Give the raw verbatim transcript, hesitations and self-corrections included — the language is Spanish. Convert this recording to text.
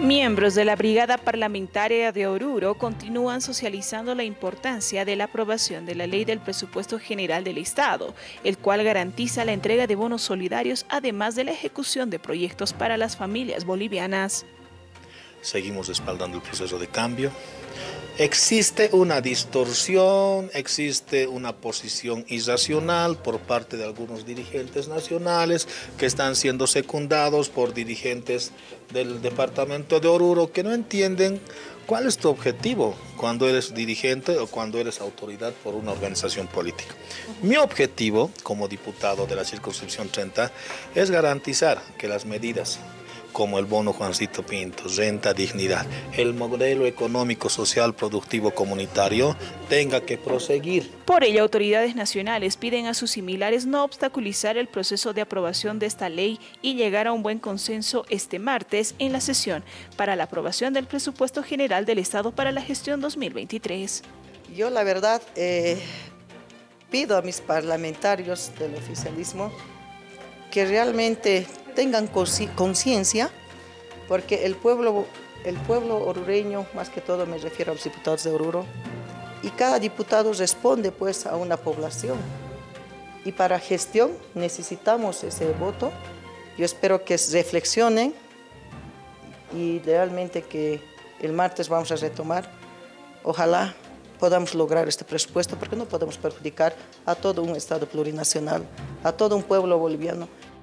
Miembros de la Brigada Parlamentaria de Oruro continúan socializando la importancia de la aprobación de la Ley del Presupuesto General del Estado, el cual garantiza la entrega de bonos solidarios, además de la ejecución de proyectos para las familias bolivianas. Seguimos respaldando el proceso de cambio. Existe una distorsión, existe una posición irracional por parte de algunos dirigentes nacionales que están siendo secundados por dirigentes del departamento de Oruro que no entienden cuál es tu objetivo cuando eres dirigente o cuando eres autoridad por una organización política. Mi objetivo como diputado de la circunscripción treinta es garantizar que las medidas como el bono Juancito Pinto, renta, dignidad, el modelo económico, social, productivo, comunitario, tenga que proseguir. Por ello, autoridades nacionales piden a sus similares no obstaculizar el proceso de aprobación de esta ley y llegar a un buen consenso este martes en la sesión para la aprobación del presupuesto general del Estado para la gestión dos mil veintitrés. Yo, la verdad, eh, pido a mis parlamentarios del oficialismo que realmente tengan conciencia, porque el pueblo, el pueblo orureño, más que todo me refiero a los diputados de Oruro, y cada diputado responde pues a una población. Y para gestión necesitamos ese voto. Yo espero que reflexionen y realmente que el martes vamos a retomar. Ojalá podamos lograr este presupuesto, porque no podemos perjudicar a todo un Estado plurinacional, a todo un pueblo boliviano.